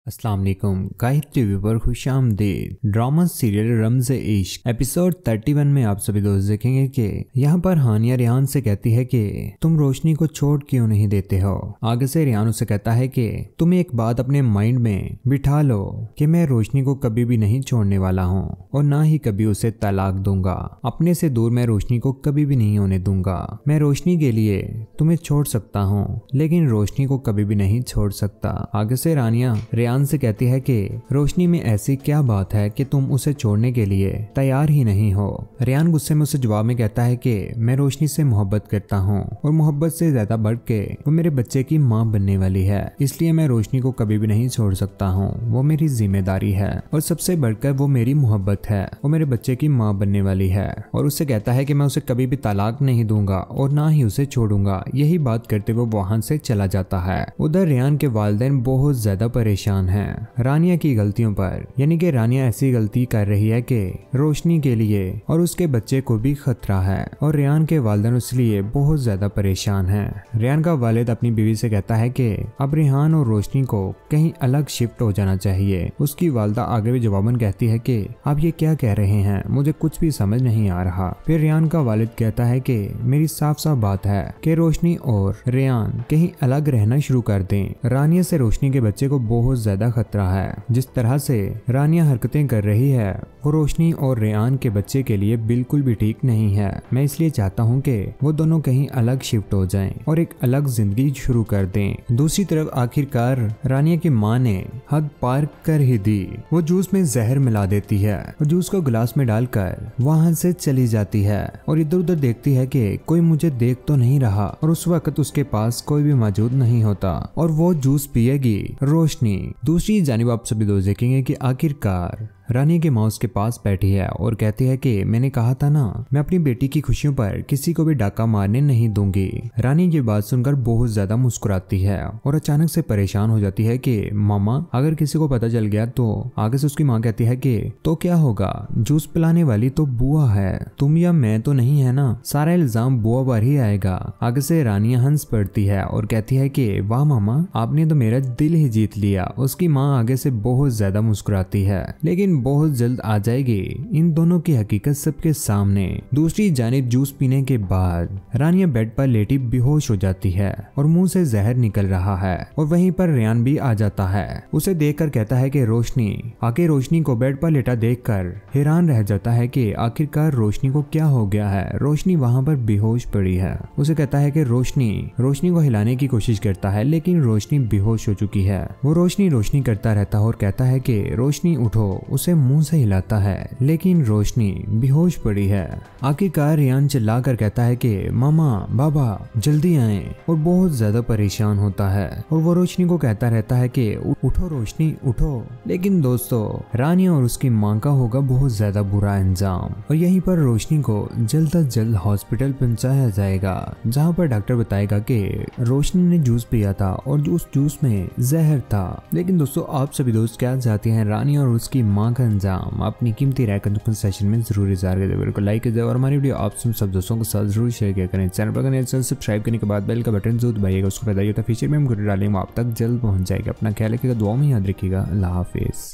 अस्सलाम वालेकुम guide TV पर खुशामदीद। ड्रामा सीरियल रमज़े इश्क एपिसोड 31 में आप सभी दोस्त देखेंगे कि यहाँ पर हानिया रियान से कहती है कि तुम रोशनी को छोड़ क्यों नहीं देते हो। आगे से रियान उसे कहता है कि तुम एक बात अपने माइंड में बिठा लो कि मैं रोशनी को कभी भी नहीं छोड़ने वाला हूँ और ना ही कभी उसे तलाक दूंगा। अपने से दूर मैं रोशनी को कभी भी नहीं होने दूंगा। मैं रोशनी के लिए तुम्हें छोड़ सकता हूँ लेकिन रोशनी को कभी भी नहीं छोड़ सकता। आगे से रानिया रियान से कहती है कि रोशनी में ऐसी क्या बात है कि तुम उसे छोड़ने के लिए तैयार ही नहीं हो। रियान गुस्से में उसे जवाब में कहता है कि मैं रोशनी से मोहब्बत करता हूँ और मोहब्बत से ज्यादा बढ़ के वो मेरे बच्चे की माँ बनने वाली है, इसलिए मैं रोशनी को कभी भी नहीं छोड़ सकता हूँ। वो मेरी जिम्मेदारी है और सबसे बढ़कर वो मेरी मोहब्बत है। वो मेरे बच्चे की माँ बनने वाली है और उससे कहता है कि मैं उसे कभी भी तलाक नहीं दूंगा और ना ही उसे छोड़ूंगा। यही बात करते हुए वहां से चला जाता है। उधर रियान के वालिदैन बहुत ज्यादा परेशान है रानिया की गलतियों पर, यानी कि रानिया ऐसी गलती कर रही है कि रोशनी के लिए और उसके बच्चे को भी खतरा है और रियान के वालिदैन इसलिए बहुत ज्यादा परेशान हैं। रियान का वालिद अपनी बीवी से कहता है कि अब रिहान और रोशनी को कहीं अलग शिफ्ट हो जाना चाहिए। उसकी वालदा आगे भी जवाबन कहती है कि आप ये क्या कह रहे हैं, मुझे कुछ भी समझ नहीं आ रहा। फिर रियान का वालिद कहता है कि मेरी साफ साफ बात है कि रोशनी और रियान कहीं अलग रहना शुरू कर दें। रानिया से रोशनी के बच्चे को बहुत ज्यादा खतरा है। जिस तरह से रानिया हरकतें कर रही है वो रोशनी और रियान के बच्चे के लिए बिल्कुल भी ठीक नहीं है। मैं इसलिए चाहता हूँ कि वो दोनों कहीं अलग शिफ्ट हो जाएं और एक अलग जिंदगी शुरू कर दें। दूसरी तरफ आखिरकार रानिया की माँ ने हद पार कर ही दी। वो जूस में जहर मिला देती है और जूस को गिलास में डालकर वहां से चली जाती है और इधर उधर देखती है कि कोई मुझे देख तो नहीं रहा और उस वक्त उसके पास कोई भी मौजूद नहीं होता और वो जूस पिएगी रोशनी। दूसरी जानिब आप सभी दोस्त देखेंगे कि आखिरकार रानी के माउस के पास बैठी है और कहती है कि मैंने कहा था ना, मैं अपनी बेटी की खुशियों पर किसी को भी डाका मारने नहीं दूंगी। रानी ये बात सुनकर बहुत ज्यादा मुस्कुराती है और अचानक से परेशान हो जाती है कि मामा अगर किसी को पता चल गया तो। आगे से उसकी माँ कहती है कि तो क्या होगा, जूस पिलाने वाली तो बुआ है, तुम या मैं तो नहीं है ना, सारा इल्जाम बुआ पर ही आएगा। आगे से रानिया हंस पड़ती है और कहती है कि वाह मामा, आपने तो मेरा दिल ही जीत लिया। उसकी माँ आगे से बहुत ज्यादा मुस्कुराती है लेकिन बहुत जल्द आ जाएगी इन दोनों की हकीकत सबके सामने। दूसरी जानिब जूस पीने के बाद रानिया बेड पर लेटी बेहोश हो जाती है और मुंह से जहर निकल रहा है और वहीं पर रियान भी आ जाता है। उसे देखकर कहता है कि रोशनी। आके रोशनी को बेड पर लेटा देखकर हैरान रह जाता है कि आखिरकार रोशनी को क्या हो गया है। रोशनी वहां पर बेहोश पड़ी है। उसे कहता है कि रोशनी को हिलाने की कोशिश करता है लेकिन रोशनी बेहोश हो चुकी है। वो रोशनी करता रहता है और कहता है कि रोशनी उठो। उसे मुंह से हिलाता है लेकिन रोशनी बेहोश पड़ी है। आखिरकार रियान चिल्लाकर कहता है कि मामा बाबा जल्दी आएं और बहुत ज्यादा परेशान होता है और वो रोशनी को कहता रहता है कि उठो रोशनी उठो। लेकिन दोस्तों रानिया और उसकी माँ का होगा बहुत ज्यादा बुरा अंजाम और यहीं पर रोशनी को जल्द से जल्द हॉस्पिटल पहुंचाया जाएगा जहाँ पर डॉक्टर बताएगा कि रोशनी ने जूस पिया था और उस जूस में जहर था। लेकिन दोस्तों आप सभी दोस्त क्या चाहते हैं रानिया और उसकी माँ का अंजाम? अपनी कीमती राय कमेंट सेक्शन में जरूर इज़हार करें। वीडियो को लाइक कीजिए और हमारी वीडियो आप सब दोस्तों के साथ जरूर शेयर किया करें। चैनल पर नए सब्सक्राइब करने के बाद बेल का बटन जरूर दबाइएगा। उसको बताइए तो फीचर में हम वीडियो डालेंगे आप तक जल्द पहुंच जाएगा। अपना ख्याल रखिएगा, दुआ में याद रखिएगा। अल्लाह हाफिज।